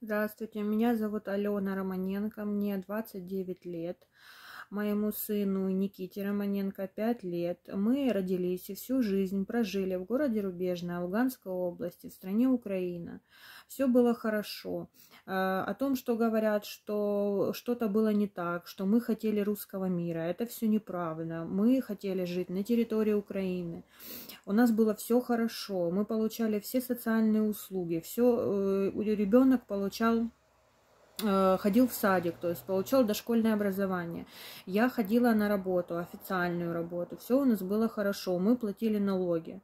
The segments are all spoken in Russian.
Здравствуйте, меня зовут Алена Романенко, мне 29 лет. Моему сыну Никите Романенко 5 лет. Мы родились и всю жизнь прожили в городе Рубежное, Луганской области, в стране Украина. Все было хорошо. О том, что говорят, что что-то было не так, что мы хотели русского мира, это все неправда. Мы хотели жить на территории Украины. У нас было все хорошо, мы получали все социальные услуги, все, ребенок получал, ходил в садик, то есть получал дошкольное образование. Я ходила на работу, официальную работу, все у нас было хорошо, мы платили налоги.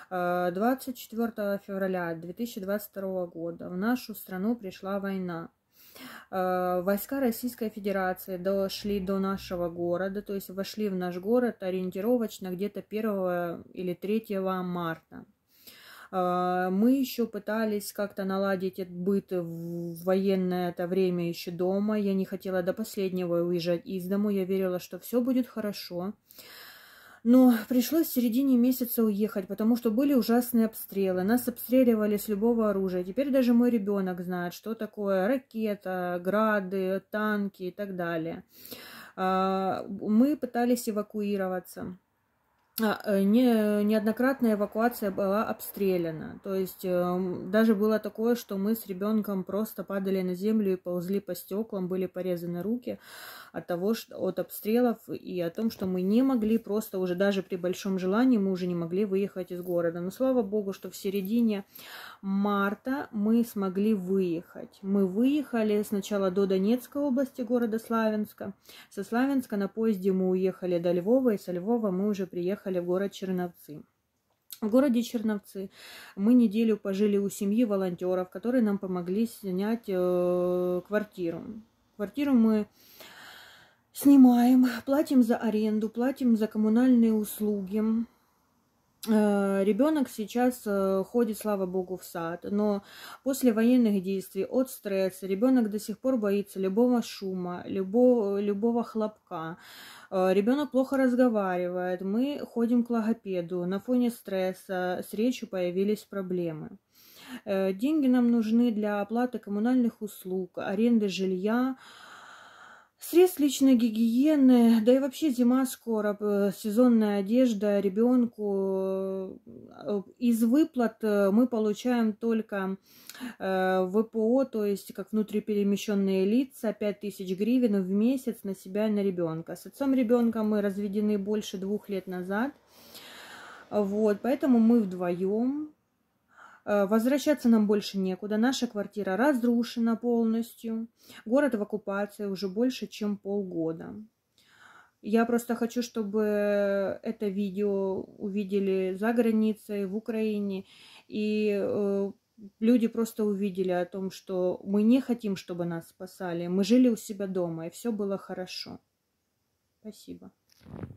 24 февраля 2022 года в нашу страну пришла война. Войска Российской Федерации дошли до нашего города, то есть вошли в наш город ориентировочно где-то 1 или 3 марта. Мы еще пытались как-то наладить этот быт в военное это время еще дома. Я не хотела до последнего уезжать из дому. Я верила, что все будет хорошо. Но пришлось в середине месяца уехать, потому что были ужасные обстрелы. Нас обстреливали с любого оружия. Теперь даже мой ребенок знает, что такое ракета, грады, танки и так далее. Мы пытались эвакуироваться. Неоднократная эвакуация была обстреляна. То есть даже было такое, что мы с ребенком просто падали на землю и ползли по стеклам, были порезаны руки от обстрелов и о том, что мы не могли просто уже даже при большом желании мы уже не могли выехать из города. Но слава богу, что в середине марта мы смогли выехать. Мы выехали сначала до Донецкой области, города Славянска. Со Славянска на поезде мы уехали до Львова, и со Львова мы уже приехали в город Черновцы. В городе Черновцы мы неделю пожили у семьи волонтеров, которые нам помогли снять квартиру. Квартиру мы снимаем, платим за аренду, платим за коммунальные услуги. Ребенок сейчас ходит, слава богу, в сад, но после военных действий, от стресса, ребенок до сих пор боится любого шума, любого хлопка. Ребенок плохо разговаривает, мы ходим к логопеду, на фоне стресса с речью появились проблемы. Деньги нам нужны для оплаты коммунальных услуг, аренды жилья, средств личной гигиены, да и вообще зима скоро, сезонная одежда ребенку. Из выплат мы получаем только ВПО, то есть как внутриперемещенные лица, 5000 гривен в месяц на себя и на ребенка. С отцом ребенка мы разведены больше 2 лет назад, вот, поэтому мы вдвоем. Возвращаться нам больше некуда. Наша квартира разрушена полностью. Город в оккупации уже больше, чем полгода. Я просто хочу, чтобы это видео увидели за границей, в Украине. И люди просто увидели о том, что мы не хотим, чтобы нас спасали. Мы жили у себя дома, и все было хорошо. Спасибо.